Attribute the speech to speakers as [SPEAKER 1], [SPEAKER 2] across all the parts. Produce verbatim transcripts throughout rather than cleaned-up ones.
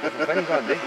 [SPEAKER 1] Hvorfor fanden gør den det?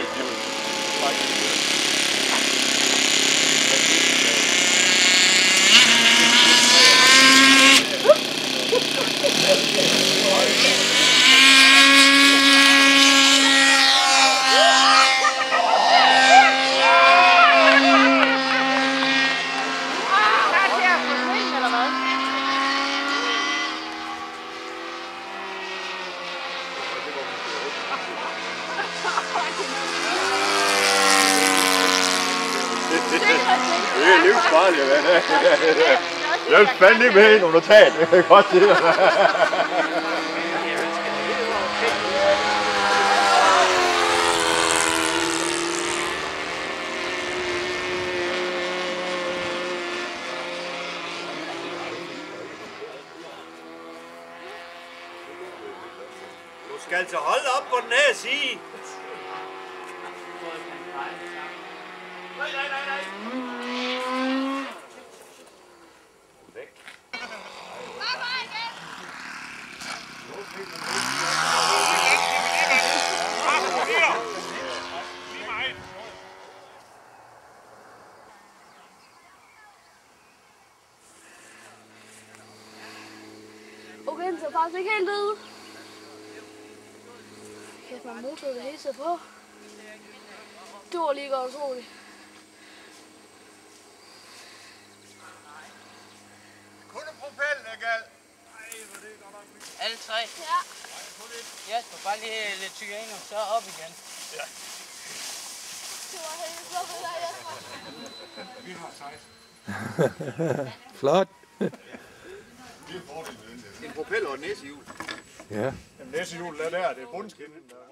[SPEAKER 2] Det er livsfarligt, hvad? Jeg vil fandme ikke med i nogle notat, det kan jeg godt sige dig.
[SPEAKER 3] Du skal altså holde op på den her side. Nej, nej, nej, nej. Væk.
[SPEAKER 4] Okay, den ser faktisk ikke helt ud. Kæft, man motor det hele tiden på. Det var lige godt utroligt.
[SPEAKER 3] Kun propellen er gal. Ej, hvor det er godt nok.
[SPEAKER 5] Alle tre?
[SPEAKER 4] Ja.
[SPEAKER 5] Jasper, bare lige lidt tyren og så op igen.
[SPEAKER 3] Ja.
[SPEAKER 4] Det var helt flot, det der, Jasper.
[SPEAKER 3] Vi har seksten.
[SPEAKER 1] Flot.
[SPEAKER 2] En propel og et næsehjul.
[SPEAKER 1] Ja.
[SPEAKER 3] Jamen næsehjulet er der, det er bundskinnet.